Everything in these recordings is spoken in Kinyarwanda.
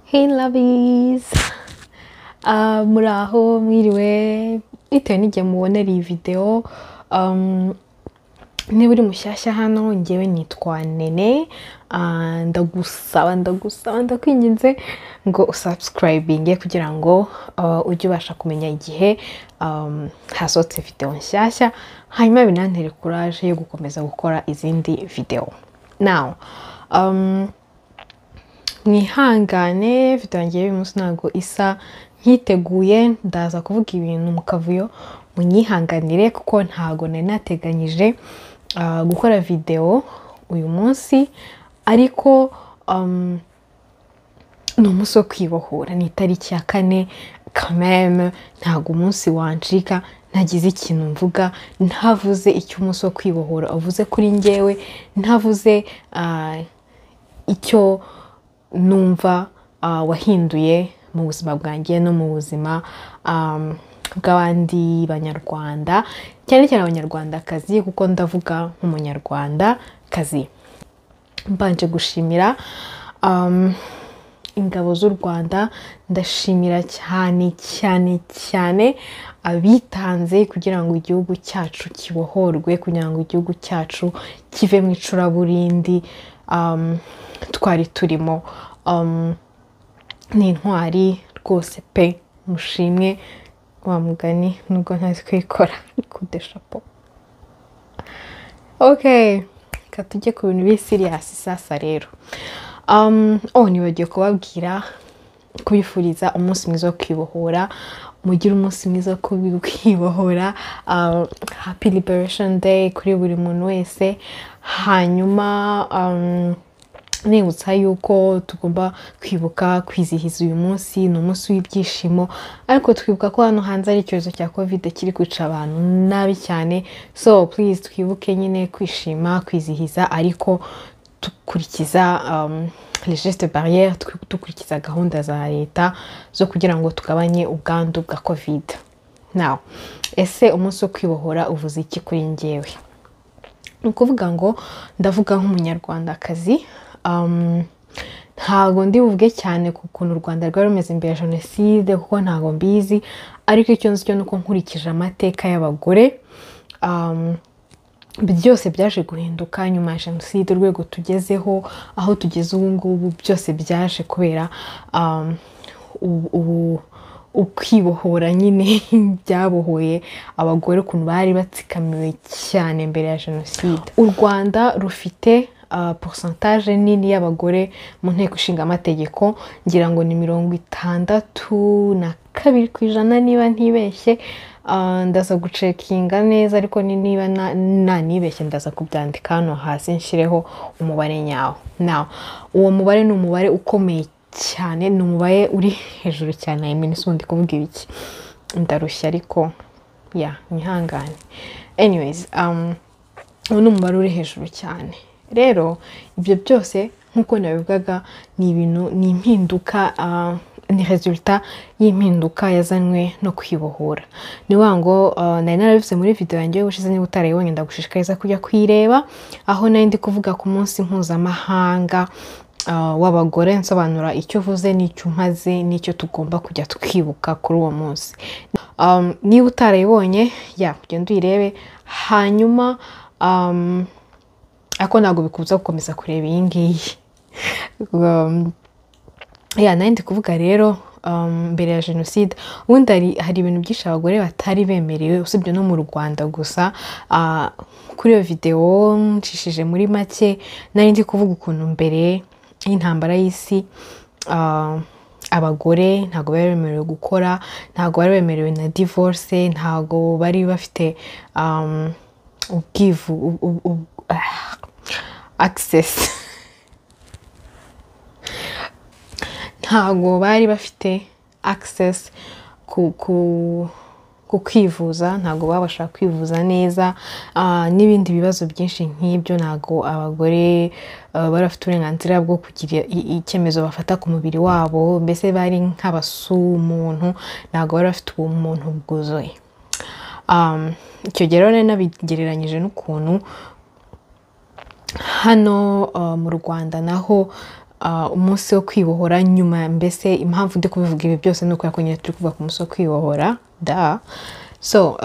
Hey lovies! Muraho mwiriwe bitewe n'igihe mubonera iyi video. Niba uri mushyashya hano njyewe nitwa Nene. Ndakwinginze ngo usubscribinge kugira ngo ujye ubasha kumenya igihe hasohotse video nshyashya, hanyuma binantere courage yo gukomeza gukora izindi video. Now mwihangane video yanjye y'uyu munsi ntabwo isa nkiteguye, ndaza kuvuga ibintu mu kavuyo, munyihanganire kuko ntago nari nateganyije gukora video uyu munsi, ariko ni umunsi wo kwibohora, ni itariki ya 4 quand même, ntago umunsi wancika ntagize ikintu mvuga, ntavuze icyo umunsi wo kwibohora uvuze kuri njyewe, ntavuze icyo numva wahinduye mu buzima bwanjye no mu buzima bw'abandi banyarwanda, cyane cyane abanyarwandakazi kuko ndavuga nk'umunyarwandakazi. Mbanje gushimira ingabo z'u Rwanda, ndashimira cyane abitanze kugira ngo igihugu cyacu kibohorwe, kugira ngo igihugu cyacu kive mu icuraburindi twari turimo. Ni intwari rwose pe, mushimwe wa mugani nubwo ntazi kwikora kude chapeau. Okay, katujye ku bintu biri serious sasa rero. Nibagiye kubabwira kubifuriza umunsi mwiza wo kwibohora, mugire umunsi mwiza wo kwibohora, happy liberation day kuri buri muntu wese. Hanyuma nibutsa yuko tugomba kwibuka kwizihiza uyu munsi, ni umunsi w'ibyishimo, ariko twibuka ko hano hanze ari icyorezo cya covid kiri kwica abantu nabi cyane, so please twibuke nyine kwishima, kwizihiza, ariko dukurikiza les gestes barrières, dukurikiza gahunda za leta zo kugira ngo tugabanye ubwandu bwa covid. Now, ese umunsi wo kwibohora uvuze iki kuri njyewe? Ni ukuvuga ngo ndavuga nk'umunyarwandakazi. Ntago ndi buvuge cyane ku kuntu u Rwanda rwari rumeze mbere ya jenoside kuko ntago mbizi, ariko icyo nzi cyo nuko nkurikije amateka y'abagore, byose byaje guhinduka nyuma ya jenoside. Urwego tugezeho, aho tugeze ubu ngubu, byose byaje kubera ukwibohora nyine byabohoye abagore ukuntu bari batsikamiwe cyane mbere ya jenoside. U Rwanda rufite pourcentage nini y'abagore mu nteko ishinga amategeko, ngira ngo ni 62% niba ntibeshye. Ndaza gucekinga neza, ariko niba nanibeshye ndaza kubyandika hano hasi nshireho umubare nyawo. Now, uwo mubare ni umubare ukomeye cyane, ni umubare uri hejuru cyane. Ndi kuvuga ibiki, ndarushya ariko nyihangane. Anyways, uwo ni umubare uri hejuru cyane. Rero ibyo byose nkuko nabivugaga ni ibintu, ni impinduka, ni resultat y'impinduka yazanwe no kwibohora. Ni wango nari narabivuze muri video yanjye y'ubushize, niba utarayibonye ndagushishikariza kujya kwireba, aho nari ndi kuvuga ku munsi mpuzamahanga w'abagore, nsobanura icyo uvuze n'icyo umaze n'icyo tugomba kujya twibuka kuri uwo munsi. Niba utarayibonye kugenda uyirebe, hanyuma ako ntabwo bikubuza gukomeza kureba iyi ngiyi. Nari ndi kuvuga rero mbere ya jenoside, ubundi hari ibintu byinshi abagore batari bemerewe, usibye no mu Rwanda gusa. Kuri iyo video nshishije muri make, nari ndi kuvuga ukuntu mbere y'intambara y'isi abagore ntago bari bemerewe gukora, ntago bari bemerewe na divorce, ntago bari bafite access, ntago bari bafite access ku kwivuza, ntago babasha kwivuza neza, n'ibindi bibazo byinshi nk'ibyo. Ntago abagore bari bafite uburenganzira bwo kugira icyemezo bafata ku mubiri wabo, mbese bari nk'abasumuntu, ntago bari bafite ubumuntu bwuzuye. Icyo gihe rero nabigereranyije n'ukuntu hano mu Rwanda naho umunsi wo kwibohora nyuma, mbese impamvu ndi kubivuga ibi byose ni uko yakongera turi kuvuga ku munsi wo kwibohora so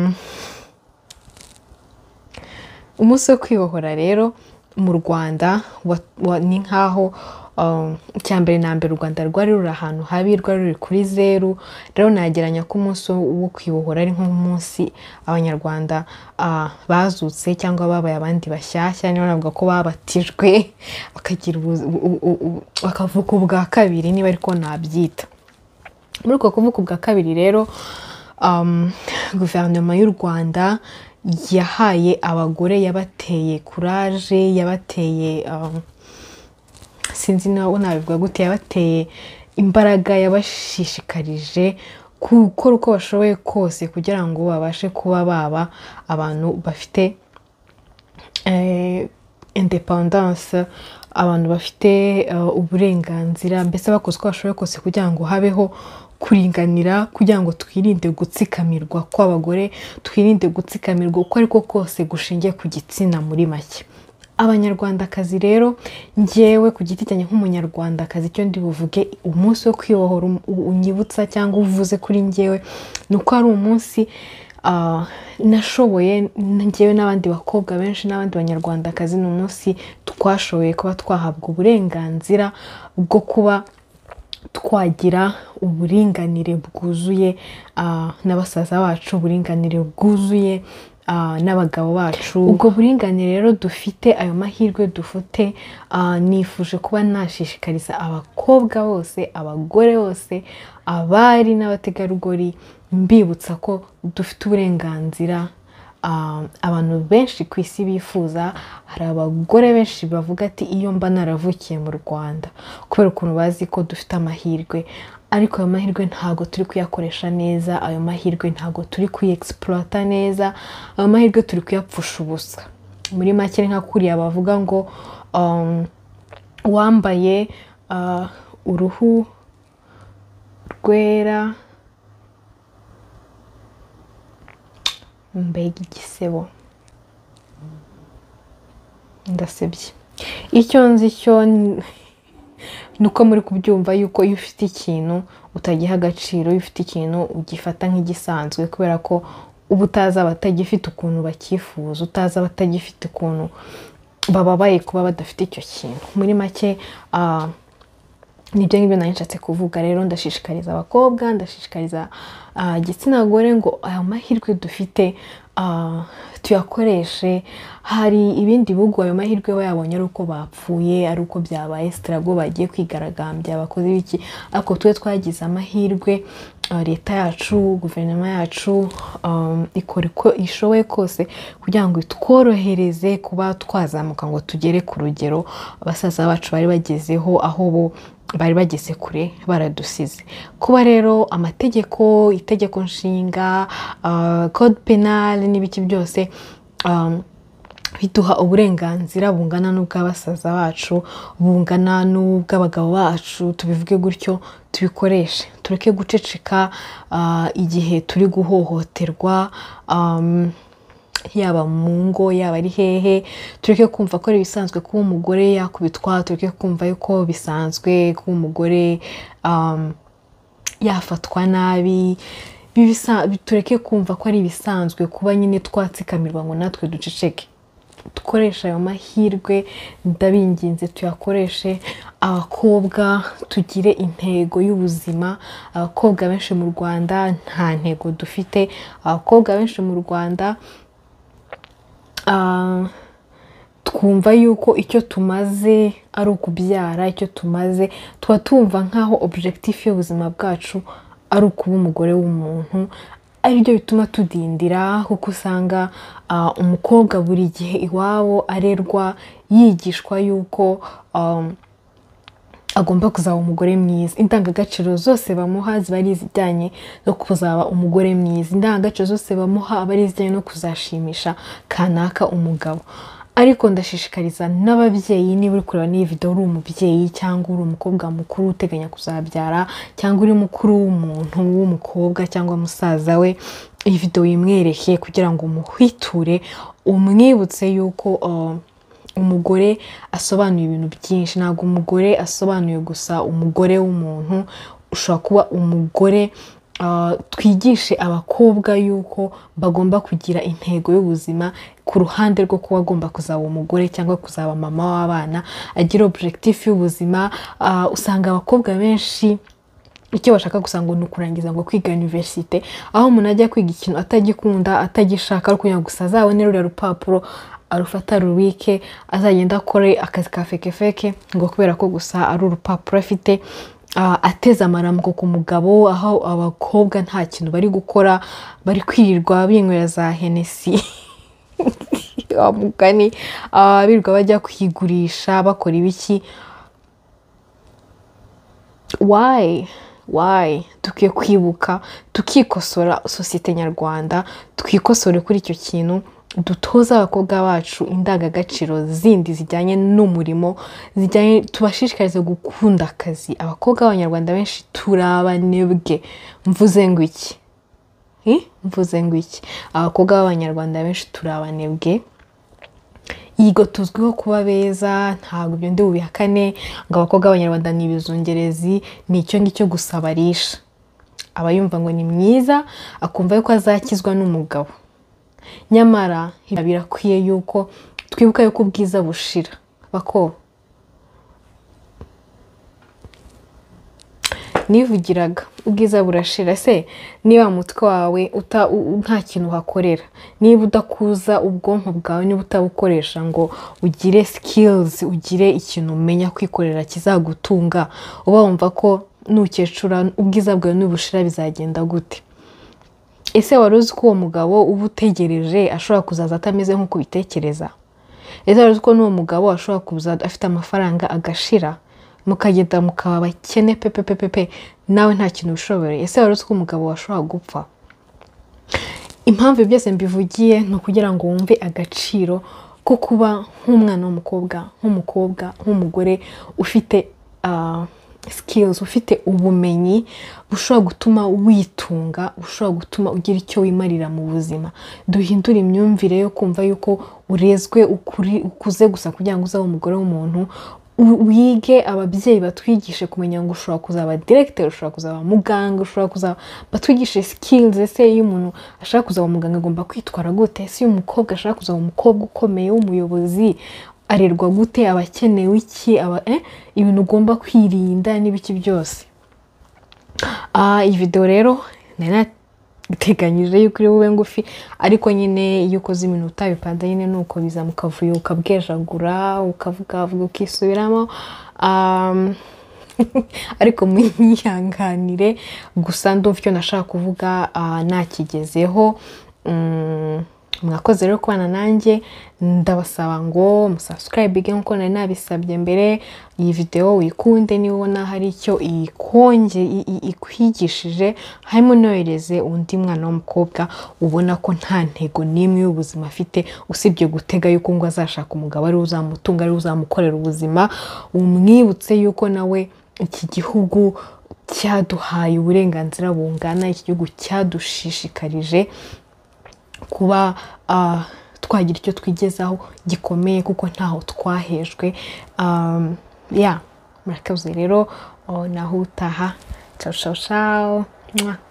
umunsi wo kwibohora rero mu Rwanda ni nkaho icyambere na mbere u Rwanda rwari ruri ahantu habi, rwari ruri kuri 0. rero nageranya ko umunsi wo kwibohora ari nk'umunsi abanyarwanda bazutse cyangwa babaye abandi bashyashya, niyo navuga ko babatijwe bakagira bakavuka ubwa kabiri, niba ariko nabyita. Muri uko kuvuka ubwa kabiri rero guverinoma y'u Rwanda yahaye abagore, yabateye courage, yabateye sinzi nawe nabivuga gute, yabateye imbaraga, yabashishikarije gukora uko bashoboye kose kugira ngo babashe kuba baba abantu bafite independence, abantu bafite uburenganzira, mbese bakoze uko bashoboye kose kugira ngo habeho kuringanira, kugira ngo twirinde gutsikamirwa kw'abagore, twirinde gutsikamirwa uko ariko kose gushingiye ku gitsina. Muri make abanyarwandakazi rero, njyewe ku giti cyanjye nk'umunyarwandakazi, icyo ndi buvuge umunsi wo kwibohora unyibutsa cyangwa uvuze kuri njyewe ni uko ari umunsi nashoboye, njyewe n'abandi bakobwa benshi n'abandi banyarwandakazi, ni umunsi twashoboye kuba twahabwa uburenganzira bwo kuba twagira uburinganire bwuzuye na basaza bacu, uburinganire bwuzuye n'abagabo bacu. Ubwo buringanire rero dufite, ayo mahirwe dufite, nifuje kuba nashishikariza abakobwa bose, abagore bose, abari n'abategarugori, mbibutsa ko dufite uburenganzira abantu benshi ku isi bifuza. Hari abagore benshi bavuga ati iyo mba naravukiye mu Rwanda, kubera ukuntu bazi ko dufite amahirwe, ariko ayo mahirwe ntago turi kuyakoresha neza, ayo mahirwe ntago turi kuyiexploita neza, ayo mahirwe turi kuyapfusha ubusa. Muri make nka kuriya bavuga ngo wambaye uruhu rwera, mbega igisebo, ndasebye. Icyo nzi cyo nuko muri kubyumva yuko iyo ufite ikintu utagiha agaciro, iyo ufite ikintu ugifata nk'igisanzwe, kubera ko uba utazi abatagifite ukuntu bakifuza, utazi abatagifite ukuntu bababaye kuba badafite icyo kintu. Muri make nibyo ngibyo nari nshatse kuvuga. Rero ndashishikariza abakobwa, ndashishikariza igitsina gore ngo aya mahirwe dufite tuyakoreshe. Hari ibindi bihugu ayo mahirwe bayabonye ari uko bapfuye, ari uko byabaye struggle, bagiye kwigaragambya, bakoze biki, ariko twe twagize amahirwe. Leta yacu, guverinoma yacu ikora uko ishoboye kose kugira ngo tworohereze kuba twazamuka ngo tugere ku rugero abasaza bacu bari bagezeho, aho bo bari bageze kure baradusize. Kuba rero amategeko, itegeko nshinga, code penal n'ibiki byose biduha uburenganzira bungana n'ubw'abasaza bacu, bungana n'ubw'abagabo bacu, tubivuge gutyo, tubikoreshe. Tureke guceceka igihe turi guhohoterwa, yaba mu ngo, yaba ari hehe. Tureke kumva ko ari bisanzwe kuba umugore yakubitwa, tureke kumva yuko bisanzwe kuba umugore yafatwa nabi, tureke kumva ko ari bisanzwe kuba nyine twatsikamirwa ngo natwe duceceke. Dukoresha ayo mahirwe, ndabinginze tuyakoreshe. Abakobwa tugire intego y'ubuzima. Abakobwa benshi mu Rwanda nta ntego dufite. Abakobwa benshi mu Rwanda twumva yuko icyo tumaze ari ukubyara, icyo tumaze tuba tumva nkaho objectif y'ubuzima bwacu ari ukuba umugore w'umuntu. Ari byo bituma tudindira, kuko usanga umukobwa buri gihe iwabo arerwa yigishwa yuko agomba kuzaba umugore mwiza. Indangagaciro zose bamuha ziba ari izijyanye no kuzaba umugore mwiza. Indangagaciro zose bamuha aba ari izijyanye no kuzashimisha kanaka umugabo. Ariko ndashishikariza n'ababyeyi, niba uri kureba n'iyi video uri umubyeyi cyangwa uri umukobwa mukuru uteganya kuzabyara, cyangwa uri mukuru w'umuntu w'umukobwa cyangwa musaza we, iyi video yimwereke kugira ngo umuhwiture, umwibutse yuko umugore asobanuye ibintu byinshi. Ntabwo umugore asobanuye gusa umugore w'umuntu, ushobora kuba umugore. Twigishe abakobwa yuko bagomba kugira intego y'ubuzima ku ruhande rwo kuba agomba kuzaba umugore cyangwa kuzaba mama w'abana, agira objectif y'ubuzima. Usanga abakobwa benshi icyo bashaka gusa ngo ni ukurangiza ngo kwiga universite, aho umuntu ajya kwiga ikintu atagikunda atagishaka ari kugira gusa azabone ruriya rupapuro arufata rubike azagenda akore akazi ka feke ngo kubera ko gusa ari urupapuro afite. Ateze amaramuko ku mugabo, aho abakobwa nta kintu bari gukora, bari kwirirwa binywera za Hennessy mugani, birirwa bajya kwigurisha bakora ibiki. Why dukwiye kwibuka tukikosora, sosiyete nyarwanda twikosore kuri icyo kintu, dutoza abakobwa bacu indangagaciro zindi zijyanye n'umurimo, zijyanye tubashishikarize gukunda akazi. Abakobwa b'abanyarwanda benshi turabanebwe. Mvuze ngo iki? Abakobwa b'abanyarwanda benshi turabanebwe. Yigo tuzwiho kuba beza, ntabwo ibyo ndi bubihakane ngo abakobwa b'abanyarwanda ni ibizungerezi, ni icyo ngicyo gusa barisha. Aba yumva ngo ni mwiza, akumva yuko azakizwa n'umugabo. Nyamara birakwiye yuko twibuka yuko ubwiza bushira. Nivugiraga ubwiza burashira. Se niba mutwe wawe nta kintu uhakorera, niba udakuza ubwonko bwawe, niba utabukoresha ngo ugire skills, ugire ikintu umenya kwikorera kizagutunga, uba wumva ko nukecura ubwiza bwawe nubushira bizagenda gute? Ese wari uzi ko uwo mugabo uba utegereje ashobora kuzaza atameze nk'uko ubitekereza? Ese wari uzi ko n'uwo mugabo ashobora kuza afite amafaranga agashira, mukagenda mukaba abakene pepe nawe nta kintu ushoboye? Ese wari uzi ko umugabo washobora gupfa? Impamvu byose mbivugiye ni ukugira ngo wumve agaciro ko kuba nk'umwana w'umukobwa, nk'umugore ufite skills, ufite ubumenyi bushobora gutuma witunga, bushobora gutuma ugira icyo wimarira mu buzima. Duhindura imyumvire yo kumva yuko urezwe ukuze gusa kugira ngo uzabe umugore w'umuntu. Wige, ababyeyi batwigishe kumenya ngo ushobora kuzaba director, ushobora kuzaba muganga, ushobora kuzaba, batwigishe skills. Ese iyo umuntu ashaka kuzaba muganga agomba kwitwara gute? Ese iyo umukobwa ashaka kuzaba umukobwa ukomeye w'umuyobozi arerwa gute? Abakenewe iki? Ibintu ugomba kwirinda n'ibiki byose. Iyi video rero nateganyije yuko iri bube ngufi, ariko nyine iyo ukoze ibintu utabipanze nyine nuko biza mukavuyo ukabwejagura, ukavuga ukisubiramo. Ariko mwihanganire, gusa ndumva icyo nashaka kuvuga nakigezeho. Mwakoze rero kubana nanjye, ndabasaba ngo musubscribe nkuko nari nabisabye mbere. Iyi video uyikunde, niba ubona hari icyo ikwigishije, hanyuma unohereze undi mwana w'umukobwa ubona ko nta ntego n'imwe y'ubuzima afite usibye gutega yuko ngo azashaka umugabo ari uzamutunga, ari uzamukorera ubuzima. Umwibutse yuko nawe iki gihugu cyaduhaye uburenganzira bungana, iki gihugu cyadushishikarije kuba twagira icyo twigezaho gikomeye, kuko ntaho twahejwe. Murakabuze rero, naho utaha. Ciao.